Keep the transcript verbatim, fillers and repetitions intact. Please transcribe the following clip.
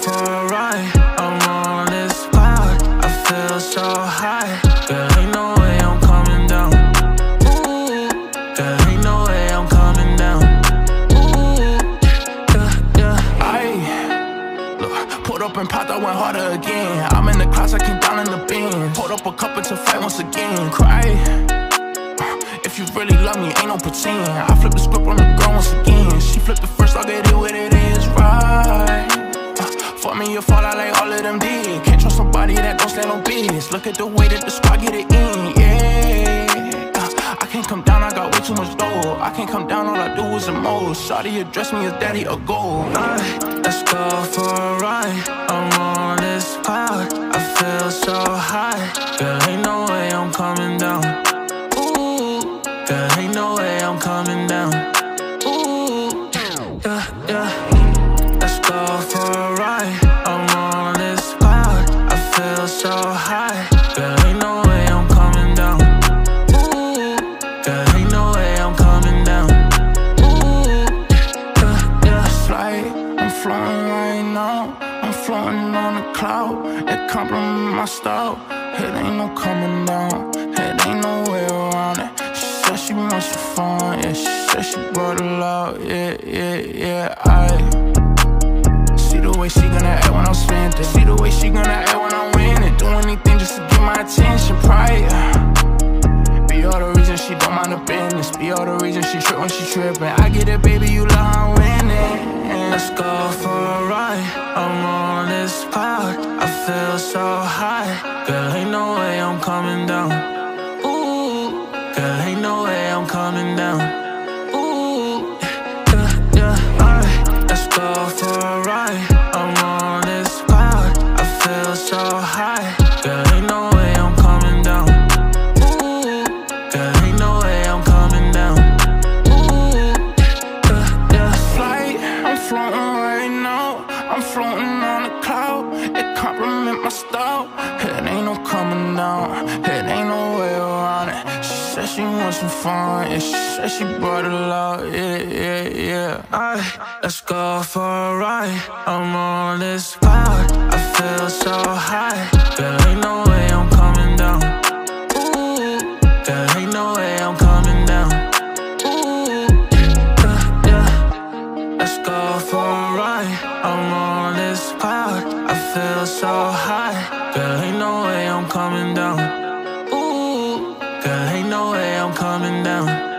for a ride. I'm on this cloud, I feel so high. Girl, ain't no way I'm coming down. Ooh, girl, ain't no way I'm coming down. Ooh, yeah, yeah. Aye, look, pulled up and popped, I went harder again. I'm in the clouds, I came down in the bin. Pulled up a couple to fight once again. Cry, if you really love me, ain't no pretend. I flip the script on the girl once again. She flipped the first, I'll get it what it is, right? Uh, for me, you fall out like all of them did. Can't trust somebody that don't stand on business. Look at the way that the squad get it in, yeah. uh, I can't come down, I got way too much dough. I can't come down, all I do is the most. Shawty address me as daddy or gold. Alright, let's go for a ride. I'm on this cloud, I feel so high. Girl, ain't no way I'm coming down. Girl, ain't no way I'm coming down. Ooh, yeah, yeah. Let's go for a ride. I'm on this cloud, I feel so high. Girl, ain't no way I'm coming down. Ooh, girl, ain't no way I'm coming down. Ooh, yeah, yeah. Flight, I'm floating right now. I'm floating on a cloud. It compliment my style. It ain't no coming down. It ain't no way around it. She wants some fun, yeah, she said she brought it out, yeah, yeah, yeah, I see the way she gonna act when I'm spent it. See the way she gonna act when I'm winning. Do anything just to get my attention, pride. Be all the reason she don't mind the business. Be all the reason she trip when she tripping. I get it, baby, you love how I'm winning. Let's go for a ride. I'm on this cloud, I feel so high. Girl, ain't no way I'm coming down. Girl, ain't no way I'm coming down. Ooh, yeah, yeah, alright. Let's go for a ride. I'm on this cloud, I feel so high. Girl, ain't no way I'm coming down. Ooh, girl, ain't no way I'm coming down. Ooh, yeah, yeah. Flight, I'm floating right now. I'm floating on a cloud. It compliment my style. It ain't no coming down. It ain't no way around it. Said she wants some fun, yeah, she said she brought it out, yeah, yeah, yeah. Alright, let's go for a ride. I'm on this cloud, I feel so high. Girl, ain't no way I'm coming down. Ooh, girl, ain't no way I'm coming down. Ooh, yeah, yeah. Let's go for a ride. I'm on this cloud, I feel so high. Girl, ain't no way I'm coming down. Girl, ain't no way I'm coming down.